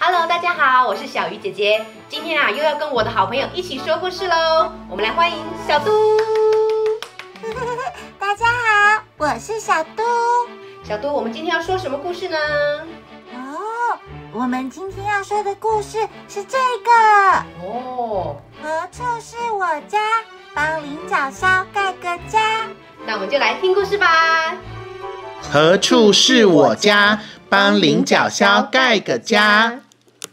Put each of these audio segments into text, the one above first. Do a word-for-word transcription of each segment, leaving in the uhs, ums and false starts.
Hello， 大家好，我是小鱼姐姐。今天啊，又要跟我的好朋友一起说故事喽。我们来欢迎小嘟。 大家好，我是小嘟。 小嘟，我们今天要说什么故事呢？ 哦，我们今天要说的故事是这个。 哦， 何处是我家？帮菱角鸮盖个家。 那我们就来听故事吧。 何处是我家？帮菱角鸮盖个家。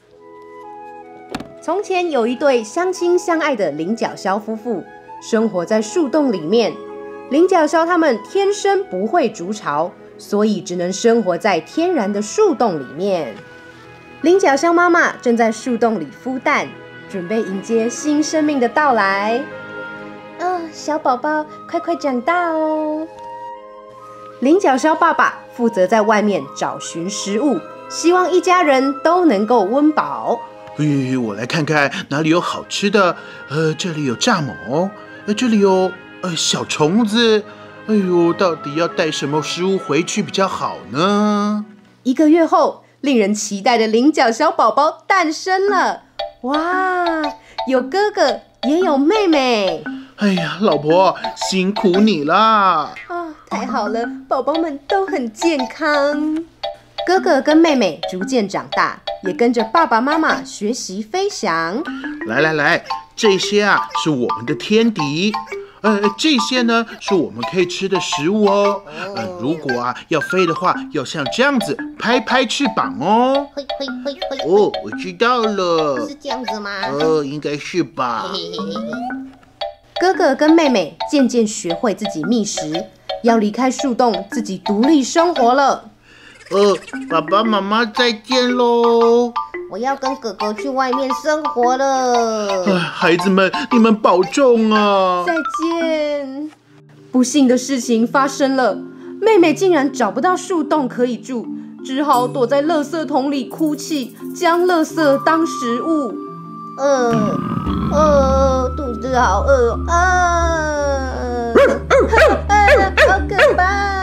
从前有一对相亲相爱的菱角鸮夫妇，生活在树洞里面。菱角鸮它们天生不会筑巢，所以只能生活在天然的树洞里面。菱角鸮妈妈正在树洞里孵蛋，准备迎接新生命的到来。哦，小宝宝，快快长大哦！菱角鸮爸爸负责在外面找寻食物，希望一家人都能够温饱。 哎，我来看看哪里有好吃的。呃，这里有蚱蜢，呃，这里有呃小虫子。哎呦，到底要带什么食物回去比较好呢？ 一个月后，令人期待的菱角小宝宝诞生了。哇，有哥哥也有妹妹。 哎呀，老婆辛苦你啦！ 啊，太好了，宝宝们都很健康。哥哥跟妹妹逐渐长大，也跟着爸爸妈妈学习飞翔。 来来来，这些啊是我们的天敌。呃，这些呢是我们可以吃的食物哦。呃，如果啊要飞的话，要像这样子拍拍翅膀哦。 嘿嘿嘿嘿。 哦，我知道了。 是这样子吗？ 呃，应该是吧。 哥哥跟妹妹渐渐学会自己觅食，要离开树洞，自己独立生活了。 呃，爸爸妈妈再见喽！ 我要跟哥哥去外面生活了。 哎，孩子们，你们保重啊！ 再见。不幸的事情发生了，妹妹竟然找不到树洞可以住，只好躲在垃圾桶里哭泣，将垃圾当食物。 呃呃，肚子好饿啊！啊，好可怕！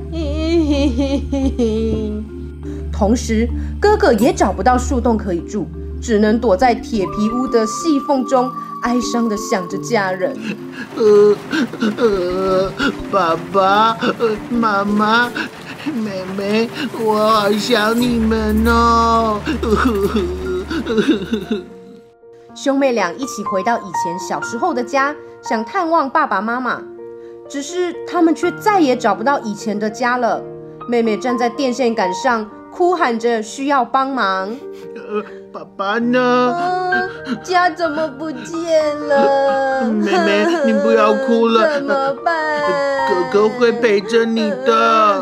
同时，哥哥也找不到树洞可以住，只能躲在铁皮屋的细缝中，哀伤地想着家人。 呃呃，爸爸、呃、妈妈、妹妹，我好想你们哦！ 兄妹俩一起回到以前小时候的家，想探望爸爸妈妈，只是他们却再也找不到以前的家了。妹妹站在电线杆上，哭喊着需要帮忙。 呃，爸爸呢？ 啊，家怎么不见了？ 妹妹，你不要哭了， 怎么办？ 哥哥会陪着你的。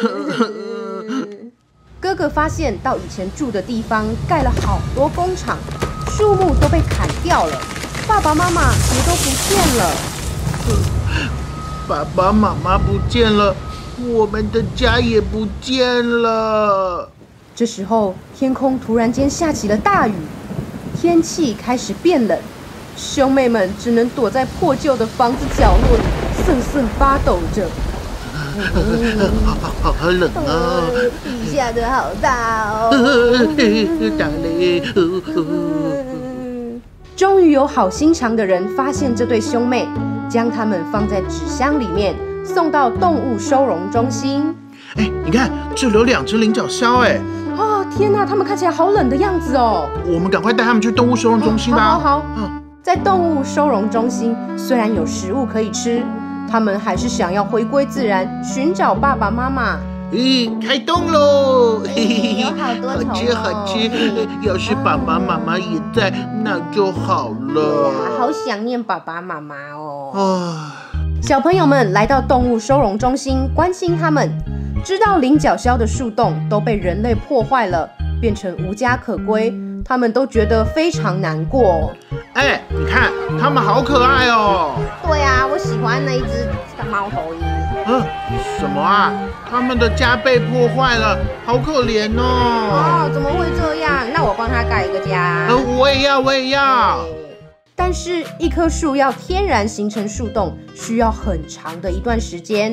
哥哥发现到以前住的地方盖了好多工厂，树木都被砍掉了，爸爸妈妈也都不见了。 爸爸妈妈不见了，我们的家也不见了。 这时候，天空突然间下起了大雨，天气开始变冷，兄妹们只能躲在破旧的房子角落里，瑟瑟发抖着。 好好好冷啊！ 雨下的好大哦！ 打雷！ 终于有好心肠的人发现这对兄妹，将他们放在纸箱里面，送到动物收容中心。 哎，你看，这里有两只菱角鸮，哎！ 哦，天哪，他们看起来好冷的样子哦！ 我们赶快带他们去动物收容中心吧。 好好好。嗯，在动物收容中心，虽然有食物可以吃，他们还是想要回归自然，寻找爸爸妈妈。 咦，开动喽！ 有好多虫哦， 好吃好吃。要是爸爸妈妈也在，那就好了。 对啊，好想念爸爸妈妈哦。 啊， 小朋友们来到动物收容中心，关心他们，知道菱角鸮的树洞都被人类破坏了，变成无家可归，他们都觉得非常难过。 哎，你看，他们好可爱哦。 对啊，我喜欢那一只猫头鹰。 嗯，什么啊？他们的家被破坏了，好可怜哦。 哦，怎么会这样？那我帮他盖一个家。 呃，我也要，我也要。 但是，一棵树要天然形成树洞，需要很长的一段时间。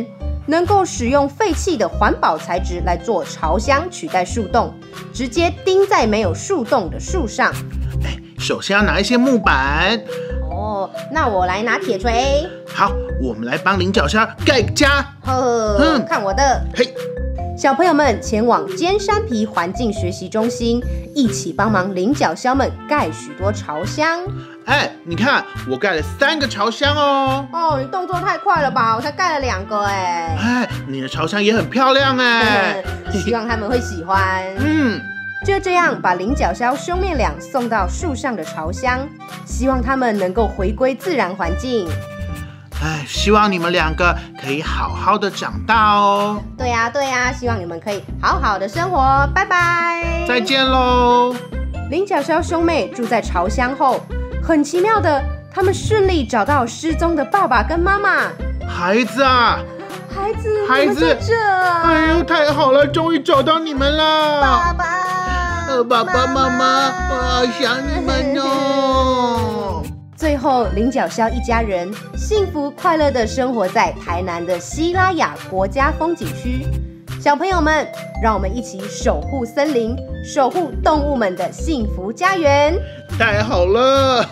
能够使用废弃的环保材质来做巢箱，取代树洞，直接钉在没有树洞的树上。 哎，首先要拿一些木板。 哦，那我来拿铁锤。 好，我们来帮菱角虾盖家。 呵， 嗯看我的。 嘿， 小朋友们前往尖山皮环境学习中心，一起帮忙菱角鸮们盖许多巢箱。 哎，你看，我盖了三个巢箱哦。 哦，你动作太快了吧？我才盖了两个哎。 哎，你的巢箱也很漂亮哎。 希望他们会喜欢。 嗯， 就这样把菱角鸮兄妹俩送到树上的巢箱，希望他们能够回归自然环境。 哎，希望你们两个可以好好的长大哦。 对呀，对呀，希望你们可以好好的生活。拜拜， 再见喽。 菱角鸮兄妹住在巢箱后，很奇妙的，他们顺利找到失踪的爸爸跟妈妈。 孩子啊， 孩子， 孩子， 你们在这啊！ 哎呦，太好了，终于找到你们了。 爸爸， 呃，爸爸妈妈，我好想你们哦。 最后，菱角鸮一家人幸福快乐地生活在台南的西拉雅国家风景区。小朋友们，让我们一起守护森林，守护动物们的幸福家园。 太好了！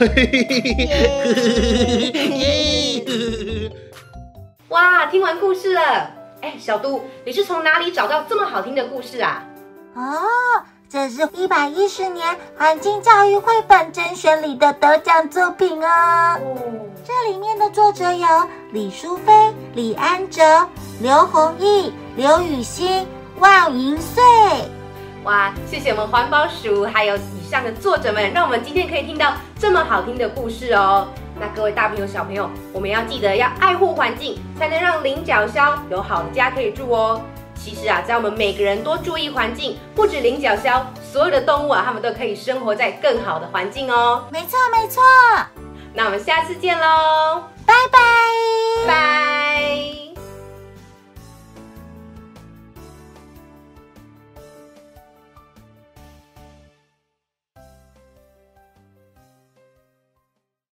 哇，听完故事了。哎，小杜，你是从哪里找到这么好听的故事啊？ 哦，这是一百一十年环境教育绘本甄选里的得奖作品哦。这里面的作者有李淑菲、李安哲、刘弘毅、刘雨欣、万银穗。 哇，谢谢我们环保署还有以上的作者们，让我们今天可以听到这么好听的故事哦。那各位大朋友小朋友，我们要记得要爱护环境，才能让菱角鸮有好的家可以住哦。其实啊，只要我们每个人多注意环境，不止菱角鸮，所有的动物啊，它们都可以生活在更好的环境哦。 没错没错， 那我们下次见喽， 拜拜拜。